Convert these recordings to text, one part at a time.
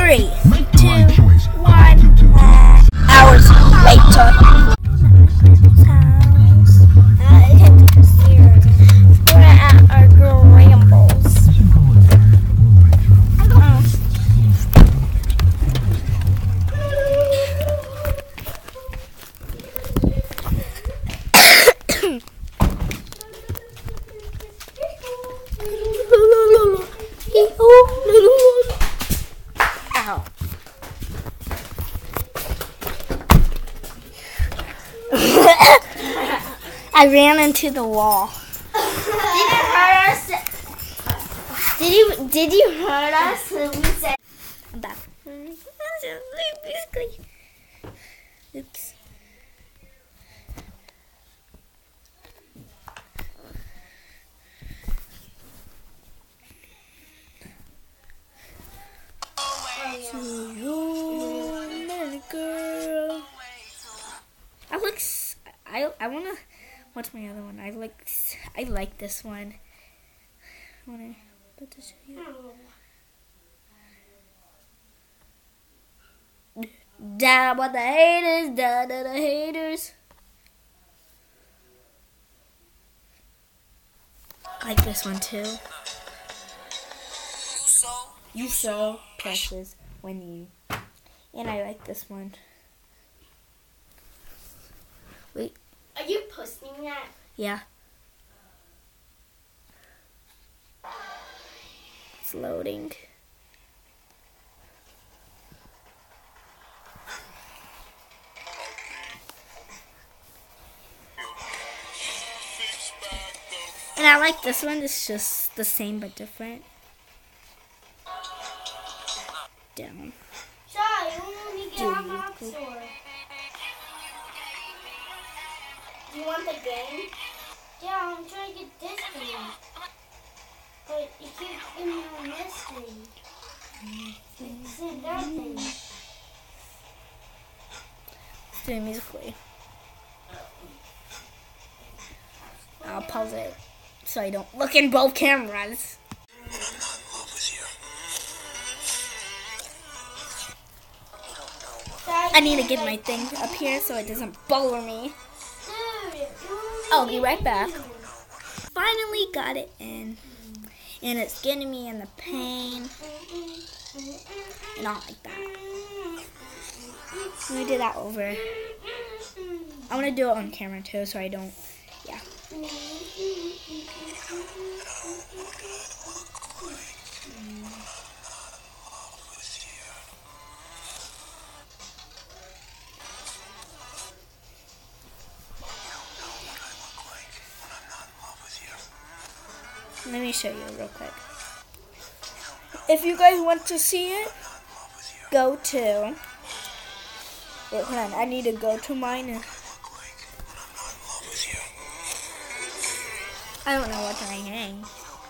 3, 2, 1. Hours later. We're at our Grambles. Ow. I ran into the wall. Did it hurt us? Did you hurt us? We said I'm back. Oops. Girl. I wanna. What's my other one? I like this one. I wanna put this here. Down with the haters, down to the haters. I like this one too. You so precious when you. And I like this one. Wait. Are you posting that? Yeah. It's loading. And I like this one. It's just the same but different. Down. Shy, when we get our box store. Do you want the game? Yeah, I'm trying to get this game. But you keep giving me on this thing. It's in that thing. Let's do it musically. I'll pause it so I don't look in both cameras. I need to get my thing up here so it doesn't bother me. I'll be right back. Finally got it in. And it's getting me in the pain. And I don't like that. Let me do that over. I want to do it on camera too so I don't, yeah. Let me show you real quick. If you guys want to see it, go to. Wait, hold on. I need to go to mine. I don't know what to hang.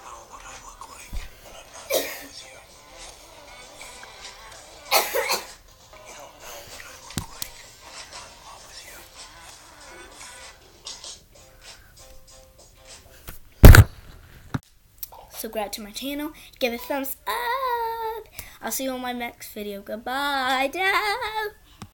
Subscribe to my channel, give it a thumbs up. I'll see you on my next video. Goodbye, Dad.